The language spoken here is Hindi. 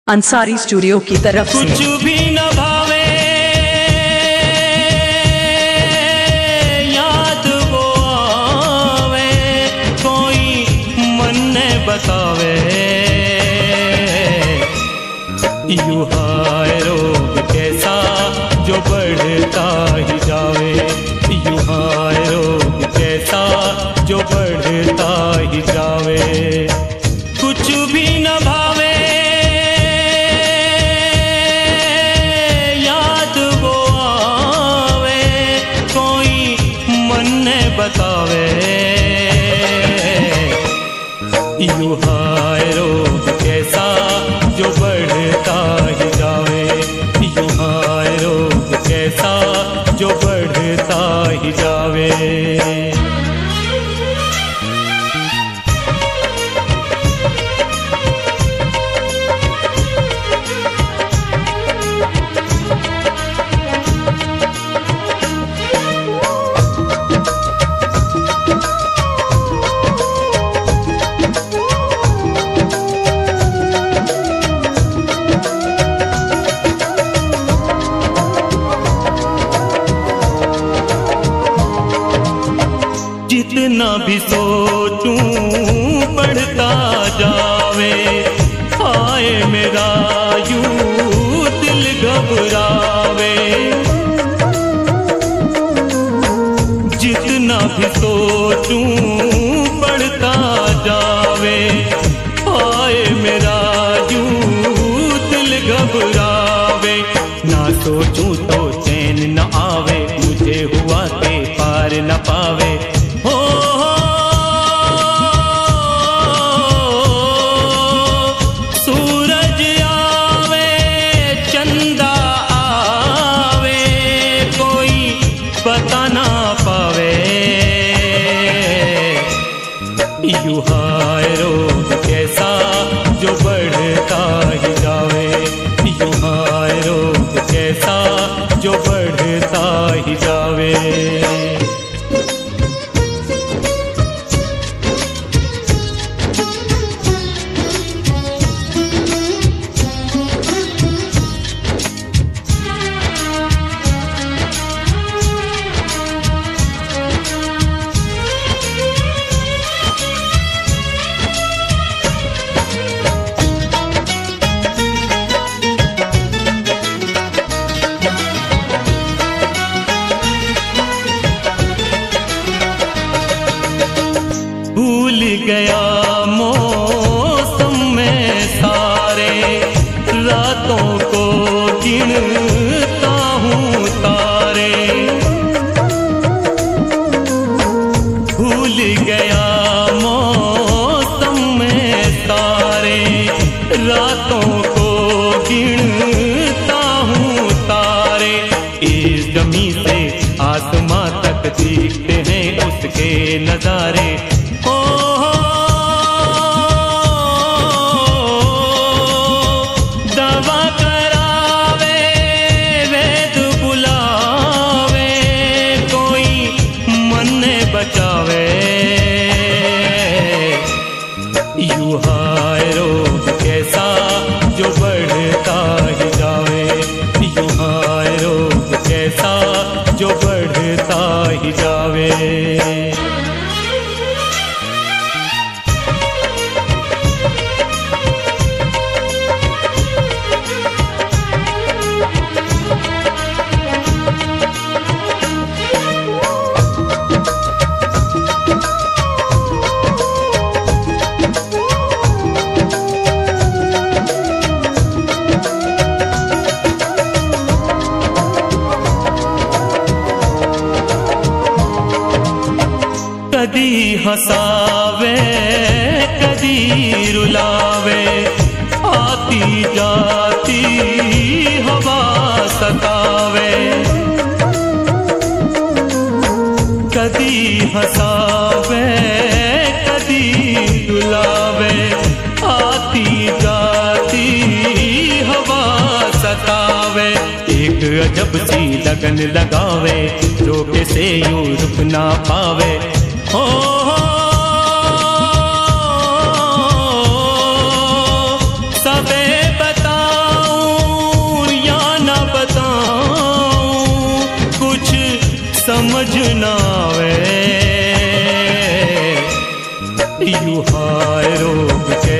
अंसारी स्टूडियो की तरफ से। कुछ भी न भावे याद वो आवे, कोई मन ने बतावे यूं हाय रोग कैसा जो बढ़ता ही जावे, यूं हाय रोग कैसा जो बढ़ता ही जावे। कुछ भी न भावे याद वो आवे, कोई मन ने बतावे यूं हाय रोग कैसा जो बढ़ता ही जावे, यूं हाय रोग कैसा जो बढ़ता ही जावे। जितना भी सोचूं बढ़ता जावे, हाय मेरा यूं दिल घबरावे। जितना भी सोचूं बढ़ता जावे, हाय मेरा यूं दिल घबरावे। ना सोचूं तो चैन न आवे, मुझे हुआ के पार न पावे। सूरज आवे चंदा आवे, कोई पता ना पावे यूं हाय रोग कैसा जो बढ़ता ही जावे, यूं हाय रोग कैसा जो बढ़ता ही जावे। भूल गया मौसम में सारे, रातों को गिनता हूँ तारे। भूल गया मौसम में सारे, रातों को गिनता हूँ तारे। इस जमी से आसमां तक दिखते हैं उसके नजारे। दवा करावे वैद बुलावे, कोई मन ने बचावे यूं हाय रोग कैसा जो बढ़ता ही जावे, यूं हाय रोग कैसा जो बढ़ता ही जावे। कदी हंसावे कदी रुलावे, आती जाती हवा सतावे। कदी हंसावे कदी रुलावे, आती जाती हवा सतावे। एक अजब सी लगन लगावे, रोके से यूं रुक ना पावे। सबे बता समझ ना आवे। यू हाय रोग के